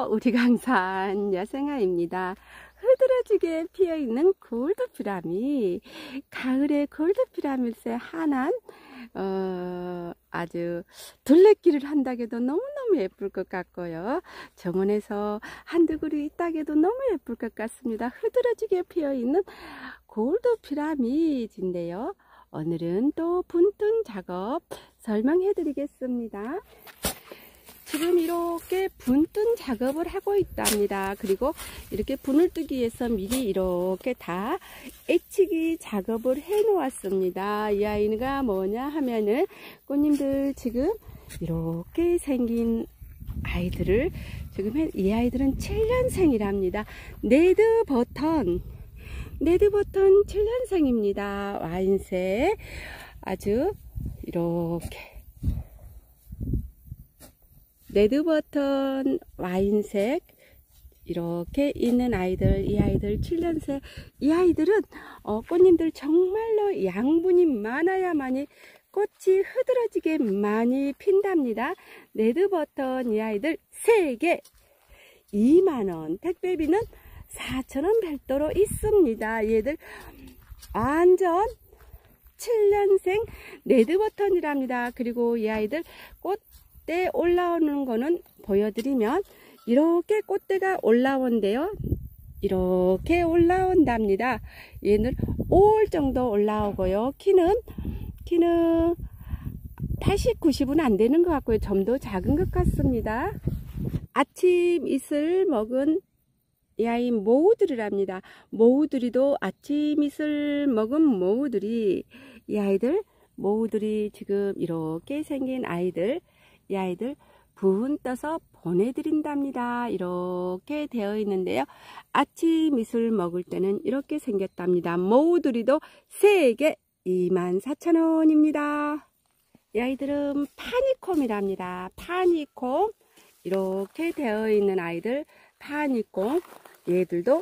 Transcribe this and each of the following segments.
우리 강산 야생아입니다. 흐드러지게 피어있는 골드피라미, 가을에 골드피라미스의 환한 아주 둘레길을 한다고 해도 너무너무 예쁠 것 같고요. 정원에서 한두 그루 있다고 해도 너무 예쁠 것 같습니다. 흐드러지게 피어있는 골드피라미드인데요. 오늘은 또 분등 작업 설명해 드리겠습니다. 지금 이렇게 분등 작업을 하고 있답니다. 그리고 이렇게 분을 뜨기 위해서 미리 이렇게 다 애치기 작업을 해 놓았습니다. 이 아이가 뭐냐 하면은 꽃님들 지금 이렇게 생긴 아이들을 지금 이 아이들은 7년생이랍니다. 네드버튼 7년생입니다. 와인색 아주 이렇게 레드버튼 와인색 이렇게 있는 아이들, 이 아이들 7년생. 이 아이들은 꽃님들 정말로 양분이 많아야만이 꽃이 흐드러지게 많이 핀답니다. 레드버튼 이 아이들 3개 2만원, 택배비는 4,000원 별도로 있습니다. 얘들 완전 7년생 레드버튼이랍니다. 그리고 이 아이들 꽃대 올라오는 거는 보여드리면 이렇게 꽃대가 올라온대요. 이렇게 올라온답니다. 얘는 5월 정도 올라오고요. 키는 80, 90은 안 되는 것 같고요. 좀 더 작은 것 같습니다. 아침 이슬 먹은 이 아이 모우들이랍니다. 모우들이도 아침 이슬 먹은 모우들이, 이 아이들 모우들이 지금 이렇게 생긴 아이들, 이 아이들 분 떠서 보내드린답니다. 이렇게 되어 있는데요. 아침 이슬 먹을 때는 이렇게 생겼답니다. 모우들이도 3개 24,000원입니다. 이 아이들은 파니콤이랍니다. 파니콤 이렇게 되어 있는 아이들 파니콤, 얘들도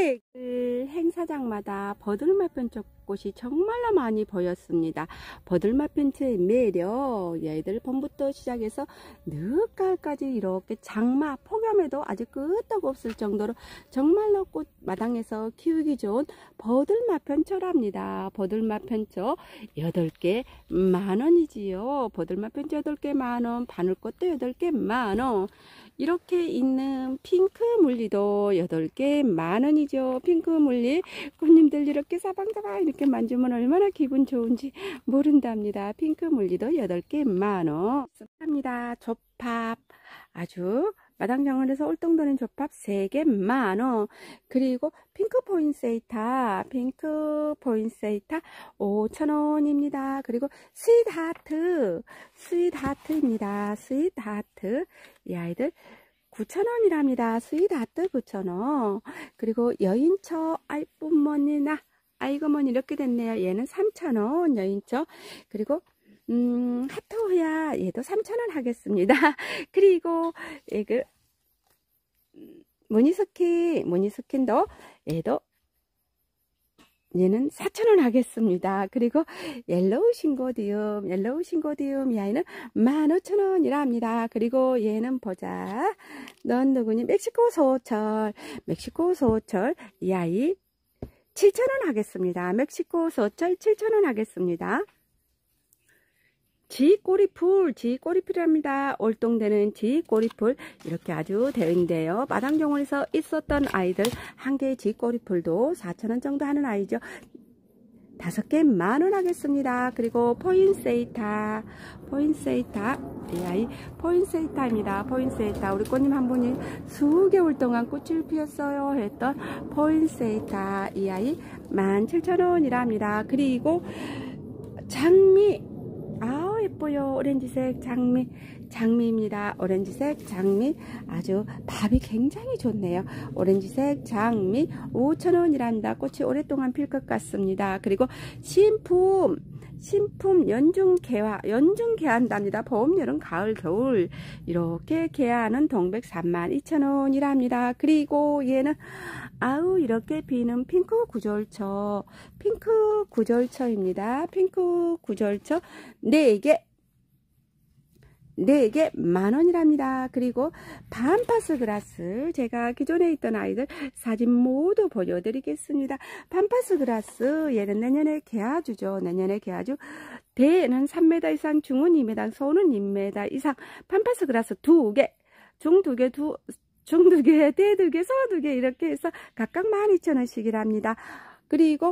행사장마다 버들마편초꽃이 정말로 많이 보였습니다. 버들마편초의 매력, 얘들 봄부터 시작해서 늦가을까지 이렇게 장마, 폭염에도 아직 끄떡 없을 정도로 정말로 꽃 마당에서 키우기 좋은 버들마편초랍니다. 버들마편초 8개 만원이지요. 버들마편초 8개 만원, 바늘꽃도 8개 만원. 이렇게 있는 핑크 물리도 8개 만원이죠. 핑크 물리 꽃님들 이렇게 사방사방 이렇게 만지면 얼마나 기분 좋은지 모른답니다. 핑크 물리도 8개 만원 합니다. 조팝 아주 마당 정원에서 올동도는 조팝 3개 만원. 그리고 핑크 포인세이타 5,000원입니다. 그리고 스윗하트입니다. 스윗하트 이 아이들 9,000원이랍니다. 스윗하트 9,000원. 그리고 여인처 아이뿐머니나 아이고머니 이렇게 됐네요. 얘는 3,000원 여인처. 그리고 하트호야 얘도 3,000원 하겠습니다. 그리고 그 무늬스킨도 얘도 얘는 4,000원 하겠습니다. 그리고 옐로우 신고디움 이 아이는 15,000원이랍니다. 그리고 얘는 보자. 넌 누구니? 멕시코 소철 이 아이 7,000원 하겠습니다. 멕시코 소철 7,000원 하겠습니다. 지꼬리풀이랍니다. 올동되는 지꼬리풀 이렇게 아주 되어 있는데요. 마당 정원에서 있었던 아이들 한 개의 지꼬리풀도 4,000원 정도 하는 아이죠. 5개 만원 하겠습니다. 그리고 포인세이타 이 아이 포인세이타입니다. 포인세이타 우리 꽃님 한 분이 수개월 동안 꽃을 피웠어요 했던 포인세이타 이 아이 17,000원이랍니다. 그리고 장미 예뻐요. 오렌지색 장미입니다. 오렌지색 장미 아주 밥이 굉장히 좋네요. 오렌지색 장미 5,000원이랍니다. 꽃이 오랫동안 필 것 같습니다. 그리고 신품 연중 개화한답니다. 봄, 여름, 가을, 겨울 이렇게 개화하는 동백 32,000원이랍니다. 그리고 얘는 이렇게 비는 핑크 구절초입니다. 핑크 구절초 4개 4개 만원이랍니다. 그리고 팜파스 그라스, 제가 기존에 있던 아이들 사진 모두 보여드리겠습니다. 팜파스 그라스, 얘는 내년에 개아주죠. 내년에 개아주. 대는 3m 이상, 중은 2m, 소는 2m 이상. 팜파스 그라스 2개, 중 2개, 중 2개, 대 2개, 소 2개 이렇게 해서 각각 12,000원씩이랍니다. 그리고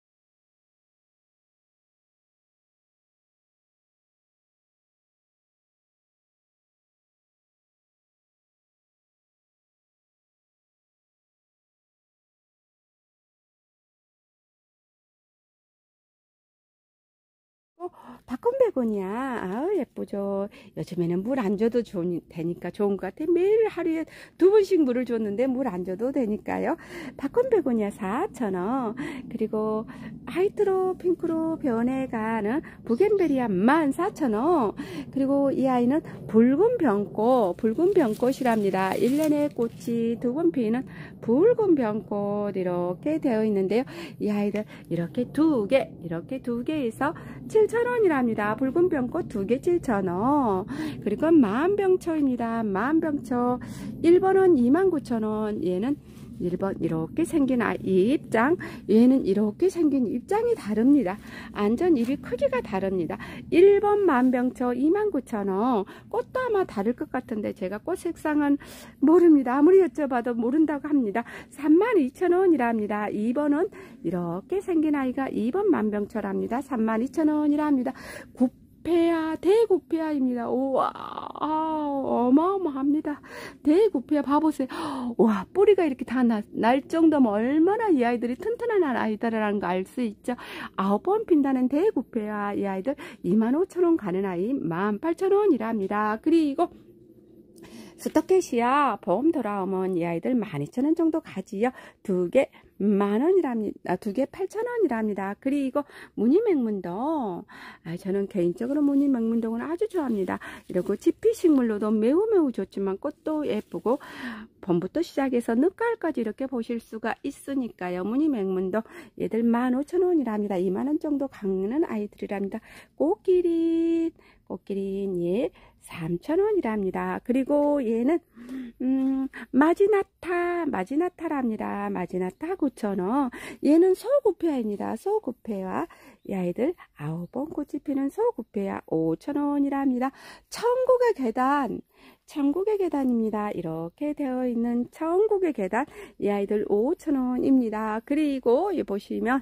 다컴베고니아, 아우 예쁘죠. 요즘에는 물 안 줘도 되니까 좋은 것 같아. 매일 하루에 2번씩 물을 줬는데 물 안 줘도 되니까요. 다컴베고니아 4,000원. 그리고 하이트로 핑크로 변해가는 부겐베리아 14,000원. 그리고 이 아이는 붉은 병꽃이랍니다. 1년에 꽃이 2번 피는 붉은 병꽃 이렇게 되어 있는데요. 이 아이들 이렇게 2개에서 7,000원이랍니다. 붉은 병꽃 2개 7,000원. 그리고 만병초입니다. 만병초 1번은 29,000원. 얘는 1번 이렇게 생긴 입장, 얘는 이렇게 생긴 입장이 다릅니다. 안전 잎이 크기가 다릅니다. 1번 만병초 29,000원. 꽃도 아마 다를 것 같은데 제가 꽃 색상은 모릅니다. 아무리 여쭤봐도 모른다고 합니다. 32,000원이랍니다. 2번은 이렇게 생긴 아이가 2번 만병초랍니다. 32,000원이랍니다. 대구페아입니다. 우와, 어마어마합니다. 대구페아 봐보세요. 와, 뿌리가 이렇게 다 날 정도면 얼마나 이 아이들이 튼튼한 아이들이라는 거 알 수 있죠. 9번 핀다는 대구페아 이 아이들 25,000원 가는 아이 18,000원이랍니다. 그리고 스토케시아 보험 돌아오면 이 아이들 12,000원 정도 가지요. 2개 만원이랍니다. 2개 8,000원이랍니다. 그리고 무늬맹문동, 저는 개인적으로 무늬맹문동은 아주 좋아합니다. 이러고 지피식물로도 매우 좋지만 꽃도 예쁘고 봄부터 시작해서 늦가을까지 이렇게 보실 수가 있으니까요. 무늬맹문동 얘들 15,000원이랍니다. 2만원 정도 가는 아이들이랍니다. 꽃기린 예 3,000원이랍니다. 그리고 얘는 마지나타랍니다. 마지나타 9,000원. 얘는 소구페아입니다. 소구페아 이 아이들 9번 꽃이 피는 소구페아 5,000원이랍니다. 천국의 계단입니다. 이렇게 되어 있는 천국의 계단 이 아이들 5,000원입니다. 그리고 이 보시면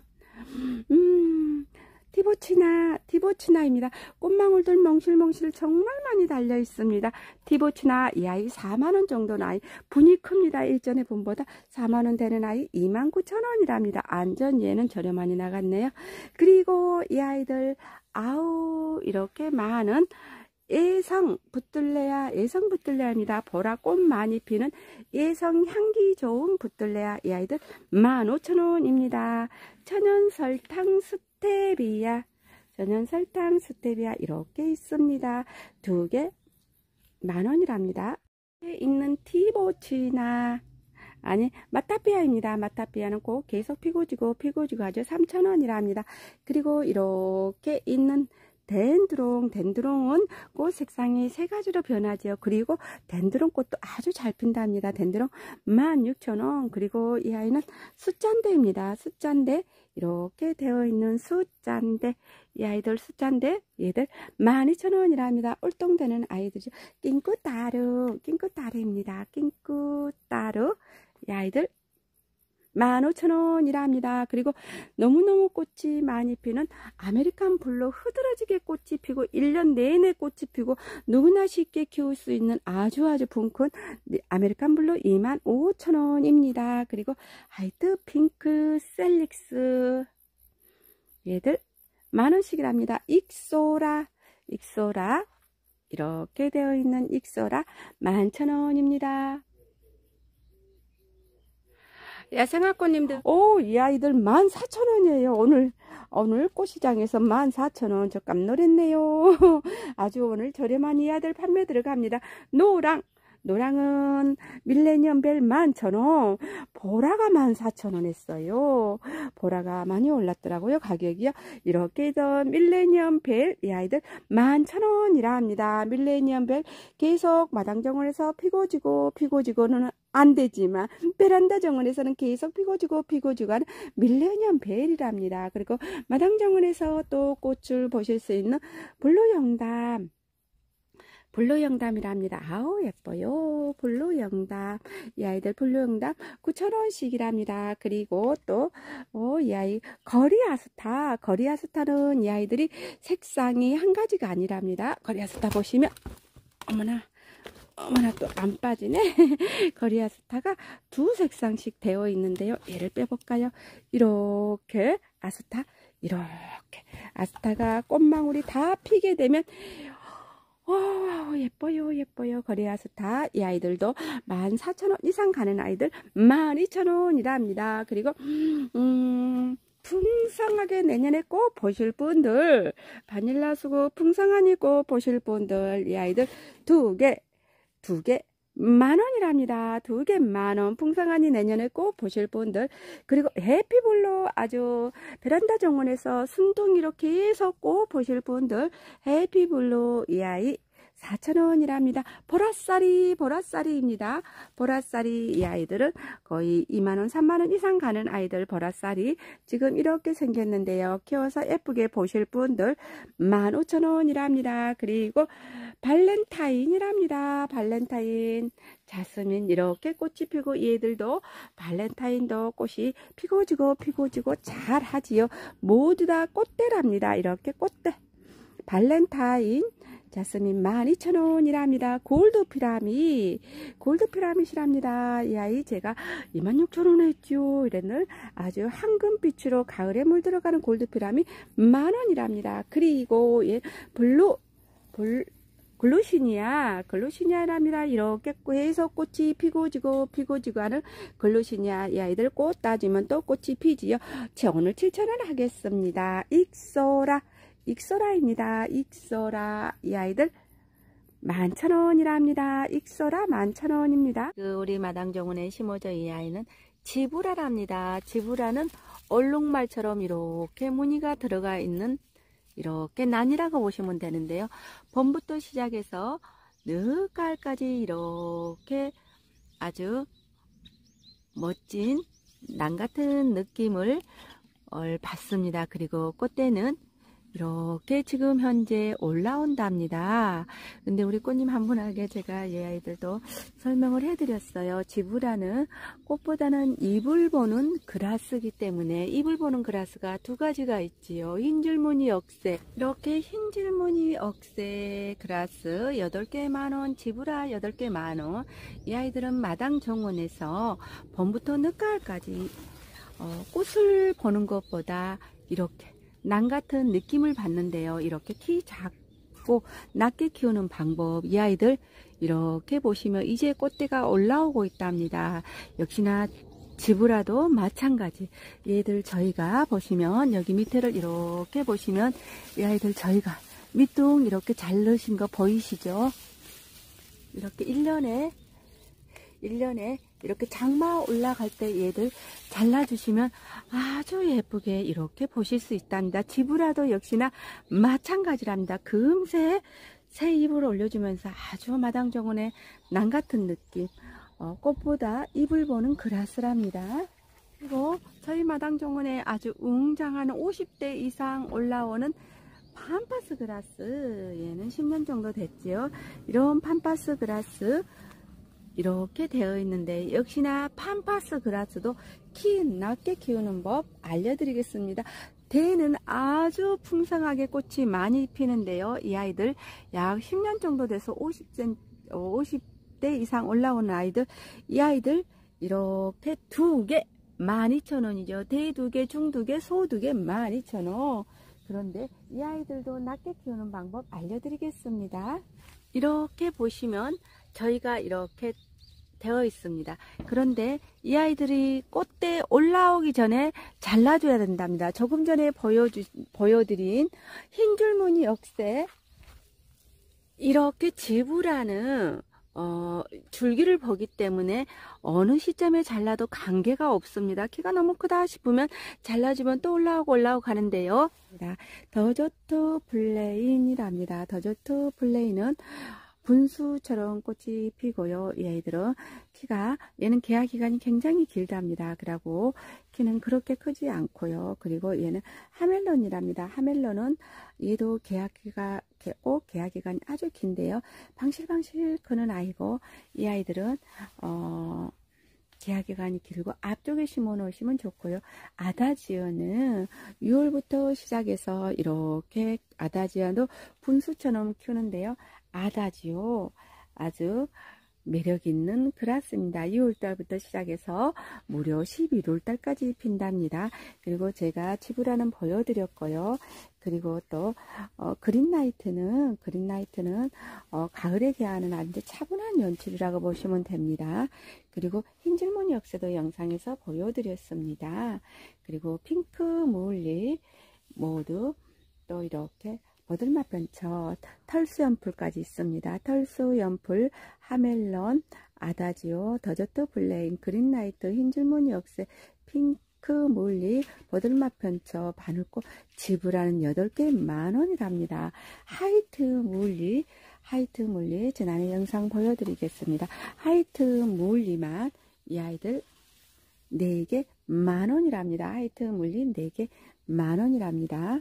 티보치나입니다. 꽃망울들 멍실멍실 정말 많이 달려 있습니다. 티보치나 이 아이 4만원 정도 아이, 분이 큽니다. 일전에 분보다 4만원 되는 아이 29,000원이랍니다. 안전 얘는 저렴하니 나갔네요. 그리고 이 아이들 이렇게 많은 예성 붙들레아입니다. 보라 꽃 많이 피는 예성 향기 좋은 붙들레아 이 아이들 15,000원입니다. 천연설탕 스테비아 이렇게 있습니다. 2개 만원이랍니다. 있는 티보치나 마타피아입니다. 마타피아는 꼭 계속 피고지고 아주 3,000원이랍니다. 그리고 이렇게 있는 덴드롱은 꽃 색상이 3가지로 변하죠. 그리고 덴드롱 꽃도 아주 잘 핀답니다. 덴드롱 16,000원. 그리고 이 아이는 숫잔대입니다. 숫잔대 이렇게 되어 있는 숫잔대 이 아이들 숫잔대 얘들 12,000원이랍니다. 울동되는 아이들이죠. 낑꾸따르입니다. 낑꾸따르 이 아이들 15,000원이랍니다. 그리고 너무너무 꽃이 많이 피는 아메리칸 블루 흐드러지게 꽃이 피고 1년 내내 꽃이 피고 누구나 쉽게 키울 수 있는 아주 붕큰 아메리칸 블루 25,000원입니다. 그리고 화이트 핑크 셀릭스 얘들 만원씩이랍니다. 익소라 이렇게 되어 있는 익소라 11,000원입니다. 야생화꽃님들 이 아이들 14,000원이에요. 오늘 꽃시장에서 14,000원 저 깜놀했네요. 아주 오늘 저렴한 이 아들 판매 들어갑니다. 노랑은 밀레니엄벨 11,000원, 보라가 14,000원 했어요. 보라가 많이 올랐더라고요. 가격이요. 이렇게 해서 밀레니엄벨 이 아이들 11,000원이라 합니다. 밀레니엄벨 계속 마당 정원에서 피고 지고는 안 되지만 베란다 정원에서는 계속 피고 지고 하는 밀레니엄 벨이랍니다. 그리고 마당 정원에서 또 꽃을 보실 수 있는 블루영담이랍니다. 아우 예뻐요. 블루영담. 이 아이들 블루영담 9,000원씩이랍니다. 그리고 또 이 아이 거리아스타는 이 아이들이 색상이 한 가지가 아니랍니다. 거리아스타 보시면 어머나 또 안 빠지네. 거리아스타가 두 색상씩 되어 있는데요. 얘를 빼볼까요? 이렇게 아스타가 꽃망울이 다 피게 되면 예뻐요. 거리아스타. 이 아이들도 14,000원 이상 가는 아이들 12,000원이랍니다. 그리고 풍성하게 내년에 꼭 보실 분들, 바닐라 수국 풍성하니 꼭 보실 분들, 이 아이들 두 개 10,000원이랍니다. 2개 10,000원. 풍성하니 내년에 꼭 보실 분들. 그리고 해피블루 아주 베란다 정원에서 순둥이로 계속 꼭 보실 분들. 해피블루 이 아이 4,000원이랍니다. 보라쌀이입니다. 보라쌀이 이 아이들은 거의 2만원, 3만원 이상 가는 아이들 보라쌀이 지금 이렇게 생겼는데요. 키워서 예쁘게 보실 분들 15,000원이랍니다. 그리고 발렌타인이랍니다. 발렌타인, 자스민 이렇게 꽃이 피고 얘들도 발렌타인도 꽃이 피고 지고 잘 하지요. 모두 다 꽃대랍니다. 이렇게 꽃대. 발렌타인 자스민 12,000원이랍니다. 골드피라밋이랍니다. 이 아이 제가 26,000원 했죠. 이랬는 아주 황금빛으로 가을에 물들어가는 골드피라밋 10,000원이랍니다. 그리고 얘 글루시니아랍니다. 이렇게 해서 꽃이 피고 지고 하는 글루시니아. 이 아이들 꽃 따지면 또 꽃이 피지요. 제 오늘 7,000원 하겠습니다. 익소라입니다. 익소라. 이 아이들 11,000원이랍니다. 익소라 11,000원입니다. 우리 마당 정원에 심어져 이 아이는 지브라랍니다. 지브라는 얼룩말처럼 이렇게 무늬가 들어가 있는 이렇게 난이라고 보시면 되는데요. 봄부터 시작해서 늦가을까지 이렇게 아주 멋진 난 같은 느낌을 받습니다. 그리고 꽃대는 이렇게 지금 현재 올라온답니다. 근데 우리 꽃님 한 분에게 제가 이 아이들도 설명을 해드렸어요. 지브라는 꽃보다는 잎을 보는 그라스이기 때문에 잎을 보는 그라스가 두 가지가 있지요. 흰줄무늬 억새, 이렇게 흰줄무늬 억새 그라스 8개 만원, 지브라 8개 만원. 이 아이들은 마당 정원에서 봄부터 늦가을까지 꽃을 보는 것보다 이렇게 난 같은 느낌을 받는데요. 이렇게 키 작고 낮게 키우는 방법. 이 아이들 이렇게 보시면 이제 꽃대가 올라오고 있답니다. 역시나 지브라도 마찬가지. 얘들 저희가 보시면 여기 밑에를 이렇게 보시면 이 아이들 저희가 밑둥 이렇게 잘 넣으신 거 보이시죠? 이렇게 1년에 이렇게 장마 올라갈 때 얘들 잘라주시면 아주 예쁘게 이렇게 보실 수 있답니다. 지브라도 역시나 마찬가지랍니다. 금세 새 잎을 올려주면서 아주 마당 정원에 난 같은 느낌. 꽃보다 잎을 보는 그라스랍니다. 그리고 저희 마당 정원에 아주 웅장한 50대 이상 올라오는 팜파스 그라스. 얘는 10년 정도 됐지요. 이런 팜파스 그라스 이렇게 되어 있는데 역시나 팜파스 그라스도 키 낮게 키우는 법 알려드리겠습니다. 대에는 아주 풍성하게 꽃이 많이 피는데요. 이 아이들 약 10년 정도 돼서 50대 이상 올라오는 아이들, 이 아이들 이렇게 2개 12,000원이죠. 대 2개, 중 2개, 소 2개 12,000원. 그런데 이 아이들도 낮게 키우는 방법 알려드리겠습니다. 이렇게 보시면 저희가 이렇게 되어 있습니다. 그런데 이 아이들이 꽃대 올라오기 전에 잘라줘야 된답니다. 조금 전에 보여드린 흰줄무늬 억새, 이렇게 지브라는 줄기를 보기 때문에 어느 시점에 잘라도 관계가 없습니다. 키가 너무 크다 싶으면 잘라주면 또 올라오고 가는데요. 더조트 플레인이랍니다. 더조트 플레인은 분수처럼 꽃이 피고요. 이 아이들은 얘는 개화 기간이 굉장히 길답니다. 그리고 키는 그렇게 크지 않고요. 그리고 얘는 하멜론이랍니다. 하멜론은 얘도 개화 기간이 아주 긴데요. 방실방실 크는 아이고, 이 아이들은 개화 기간이 길고 앞쪽에 심어 놓으시면 좋고요. 아다지오는 6월부터 시작해서 이렇게 아다지오도 분수처럼 키우는데요. 아다지오 아주 매력 있는 그라스입니다. 2월달부터 시작해서 무려 11월달까지 핀답니다. 그리고 제가 지브라는 보여드렸고요. 그리고 또 그린라이트는 가을에 개화하는 아주 차분한 연출이라고 보시면 됩니다. 그리고 흰줄무늬 역세도 영상에서 보여드렸습니다. 그리고 핑크 무울리 모두 또 이렇게 버들맛 변처, 털수 연풀까지 있습니다. 털수 연풀, 하멜론, 아다지오, 더저트 블레인, 그린라이트, 흰줄무늬 역세, 핑크 몰리, 버들맛 변처, 바늘꽃, 지브라는 8개 만원이랍니다. 하이트 몰리, 지난해 영상 보여드리겠습니다. 하이트 몰리만 이 아이들 4개 만원이랍니다. 하이트 몰리 4개 만원이랍니다.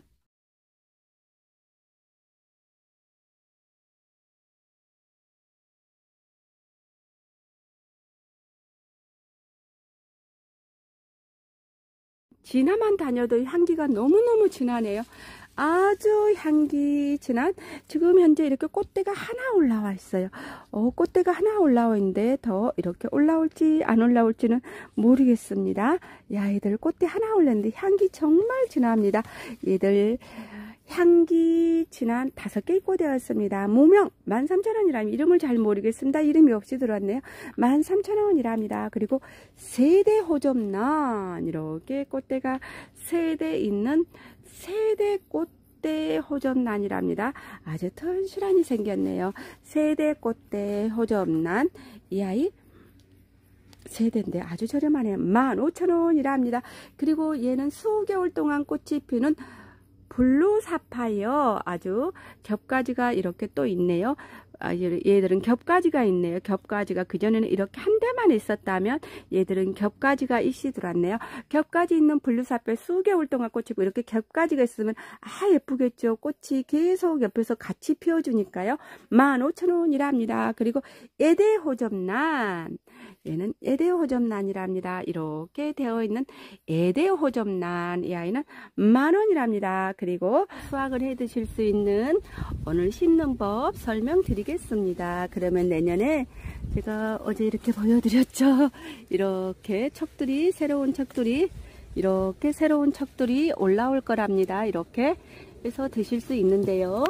진화만 다녀도 향기가 너무너무 진하네요. 아주 향기 진한, 지금 현재 이렇게 꽃대가 하나 올라와 있어요. 꽃대가 하나 올라와 있는데 더 이렇게 올라올지 안 올라올지는 모르겠습니다. 이 아이들 꽃대 하나 올랐는데 향기 정말 진합니다. 얘들 향기 진한 5개 입고 되었습니다. 무명 13,000원이랍니다. 이름을 잘 모르겠습니다. 이름이 없이 들어왔네요. 13,000원이랍니다. 그리고 세대 호접란, 이렇게 꽃대가 세대 있는 세대 꽃대 호접란이랍니다. 아주 튼실하니 생겼네요. 세대 꽃대 호접란, 이 아이 세대인데 아주 저렴하네요. 15,000원이랍니다. 그리고 얘는 수개월 동안 꽃이 피는 블루 사파이어, 아주 겹가지가 이렇게 또 있네요. 얘들은 겹가지가 있네요. 겹가지가 그전에는 이렇게 한 대만 있었다면 얘들은 겹가지가 이씨 들어왔네요. 겹가지 있는 블루 사파이어 수개월 동안 꽃이고 이렇게 겹가지가 있으면 예쁘겠죠. 꽃이 계속 옆에서 같이 피워주니까요. 15,000원이랍니다. 그리고 에데호접란, 얘는 에데호접란이랍니다. 이렇게 되어 있는 에데호접란, 이 아이는 10,000원이랍니다. 그리고 수확을 해 드실 수 있는 오늘 심는 법 설명드리겠습니다. 그러면 내년에 제가 어제 이렇게 보여드렸죠. 이렇게 척들이, 새로운 척들이, 이렇게 새로운 척들이 올라올 거랍니다. 이렇게 해서 드실 수 있는데요.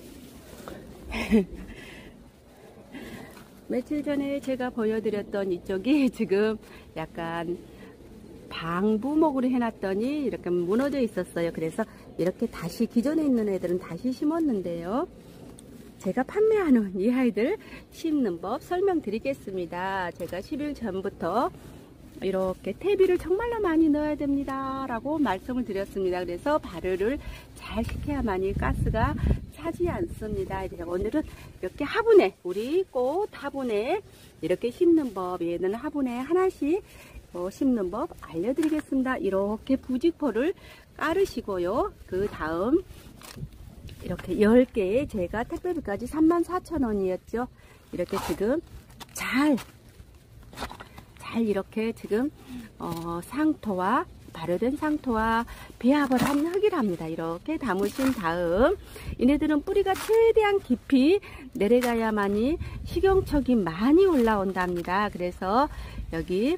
며칠 전에 제가 보여드렸던 이쪽이 지금 약간 방부목으로 해놨더니 이렇게 무너져 있었어요. 그래서 이렇게 다시 기존에 있는 애들은 다시 심었는데요. 제가 판매하는 이 아이들 심는 법 설명드리겠습니다. 제가 10일 전부터 이렇게 퇴비를 정말로 많이 넣어야 됩니다 라고 말씀을 드렸습니다. 그래서 발효를 잘 시켜야만이 가스가 차지 않습니다. 오늘은 이렇게 화분에, 우리 꽃 화분에 이렇게 심는 법, 얘는 화분에 하나씩 심는 법 알려드리겠습니다. 이렇게 부직포를 깔으시고요. 그 다음 이렇게 10개에 제가 택배비까지 34,000원이었죠. 이렇게 지금 잘 이렇게 지금 상토와 발효된 상토와 배합을 한 흙이랍니다. 이렇게 담으신 다음 얘네들은 뿌리가 최대한 깊이 내려가야만이 식용척이 많이 올라온답니다. 그래서 여기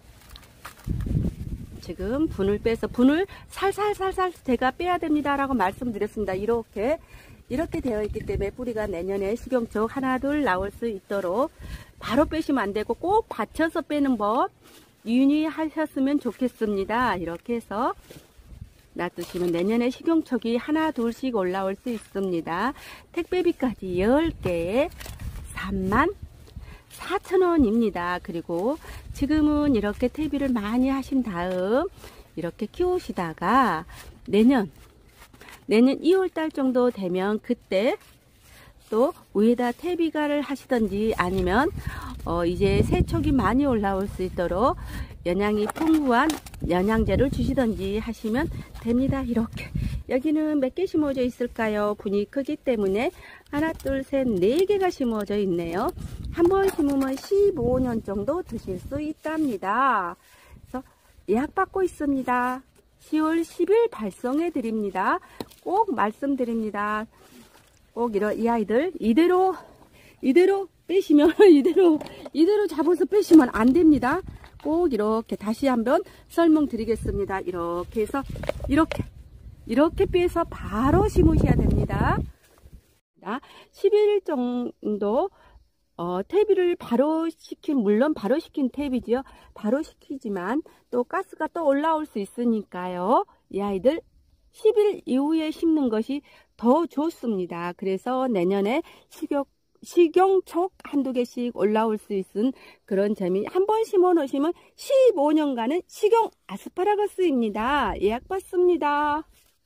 지금 분을 빼서 분을 살살살살 제가 빼야 됩니다 라고 말씀드렸습니다. 이렇게 되어 있기 때문에 뿌리가 내년에 식용척 하나 둘 나올 수 있도록 바로 빼시면 안 되고 꼭 받쳐서 빼는 법 유의하셨으면 좋겠습니다. 이렇게 해서 놔두시면 내년에 식용척이 하나 둘씩 올라올 수 있습니다. 택배비까지 10개에 4,000원입니다. 그리고 지금은 이렇게 퇴비를 많이 하신 다음 이렇게 키우시다가 내년 2월달 정도 되면 그때 또 위에다 퇴비가를 하시던지 아니면 이제 세척이 많이 올라올 수 있도록 영양이 풍부한 영양제를 주시던지 하시면 됩니다. 이렇게 여기는 몇 개 심어져 있을까요? 분이 크기 때문에 하나, 둘, 셋, 4개가 심어져 있네요. 한 번 심으면 15년 정도 드실 수 있답니다. 그래서 예약 받고 있습니다. 10월 10일 발송해 드립니다. 꼭 말씀드립니다. 꼭 이 아이들 이대로 빼시면 이대로 잡아서 빼시면 안 됩니다. 꼭 이렇게 다시 한번 설명드리겠습니다. 이렇게 해서 이렇게 빼서 바로 심으셔야 됩니다. 10일 정도 퇴비를 물론 바로 식힌 퇴비지요. 바로 식히지만 또 가스가 또 올라올 수 있으니까요. 이 아이들 10일 이후에 심는 것이 더 좋습니다. 그래서 내년에 식용촉 한두 개씩 올라올 수 있는 그런 재미. 한 번 심어 놓으시면 15년간은 식용 아스파라거스입니다. 예약 받습니다.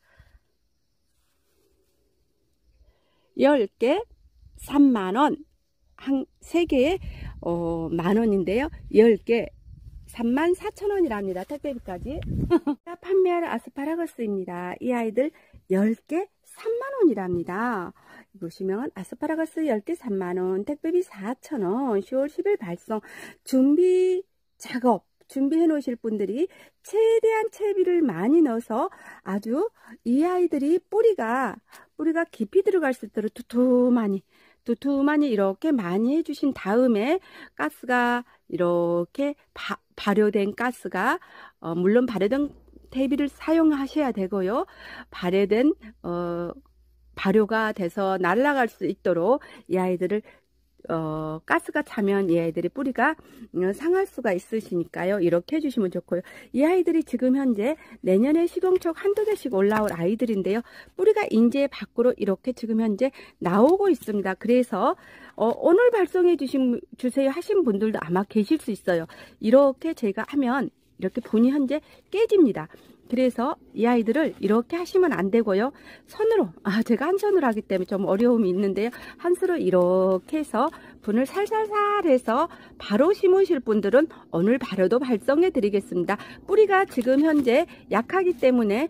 10개 3만원, 3개에 만원인데요. 10개 34,000원이랍니다. 택배비까지. 판매할 아스파라거스입니다. 이 아이들 10개 3만원이랍니다. 보시면 아스파라거스 10개 3만원, 택배비 4,000원, 10월 10일 발송. 준비 작업 준비해 놓으실 분들이 최대한 채비를 많이 넣어서 아주 이 아이들이 뿌리가 깊이 들어갈 수 있도록 두툼하니 이렇게 많이 해주신 다음에 가스가 이렇게 발효된 가스가 물론 발효된 퇴비를 사용하셔야 되고요. 발효가 돼서 날아갈 수 있도록 이 아이들을 가스가 차면 이 아이들의 뿌리가 상할 수가 있으시니까요. 이렇게 해주시면 좋고요. 이 아이들이 지금 현재 내년에 식용촉 한두 개씩 올라올 아이들인데요. 뿌리가 이제 밖으로 이렇게 지금 현재 나오고 있습니다. 그래서 오늘 발송해 주세요 하신 분들도 아마 계실 수 있어요. 이렇게 제가 하면 이렇게 분이 현재 깨집니다. 그래서 이 아이들을 이렇게 하시면 안 되고요. 손으로, 제가 한 손으로 하기 때문에 좀 어려움이 있는데요. 한 수로 이렇게 해서 분을 살살살 해서 바로 심으실 분들은 오늘 바로도 발송해 드리겠습니다. 뿌리가 지금 현재 약하기 때문에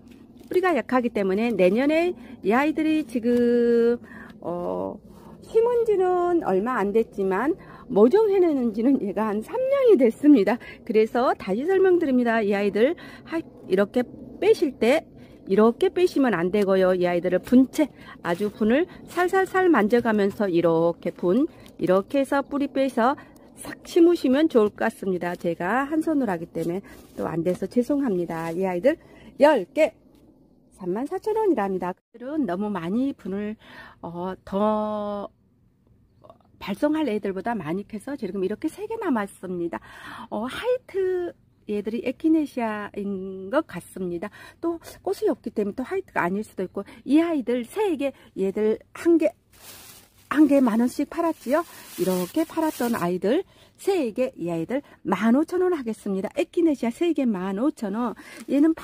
내년에 이 아이들이 지금 심은 지는 얼마 안 됐지만 모종해내는지는 얘가 한 3년이 됐습니다. 그래서 다시 설명드립니다. 이 아이들 이렇게 빼실 때 이렇게 빼시면 안 되고요. 이 아이들을 분채 아주 분을 살살살 만져가면서 이렇게 해서 뿌리 빼서 싹 심으시면 좋을 것 같습니다. 제가 한 손으로 하기 때문에 또 안 돼서 죄송합니다. 이 아이들 10개 34,000원이랍니다. 그들은 너무 많이 분을 더 발송할 애들보다 많이 캐서 지금 이렇게 3개 남았습니다. 하이트 얘들이 에키네시아인 것 같습니다. 또 꽃이 없기 때문에 또 하이트가 아닐 수도 있고 이 아이들 3개 얘들 한 개 10,000원씩 팔았지요. 이렇게 팔았던 아이들 3개 이 아이들 15,000원 하겠습니다. 에키네시아 3개 15,000원. 얘는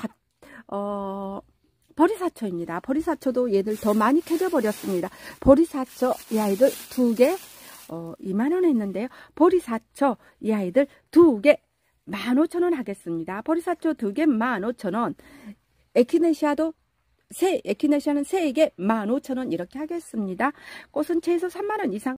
보리사초입니다. 보리사초도 얘들 더 많이 캐져 버렸습니다. 보리사초 이 아이들 2개 2만원 했는데요. 보리사초 이 아이들 2개 15,000원 하겠습니다. 보리사초 2개 15,000원. 에키네시아는 3개 15,000원 이렇게 하겠습니다. 꽃은 최소 3만원 이상